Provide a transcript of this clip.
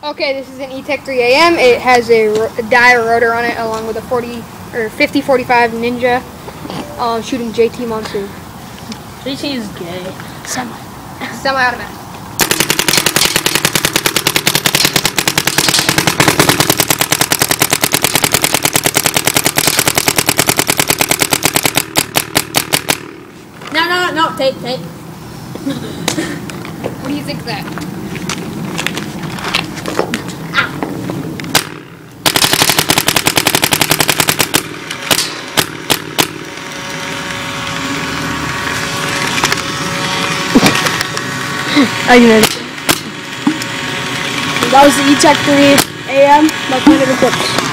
Okay, this is an Etek 3AM. It has a dire rotor on it, along with a 50-45 Ninja, shooting JT Monsoon. JT is gay. Semi-automatic. No, tape. What do you think of that? That was the Etek 3AM by Planet of Books.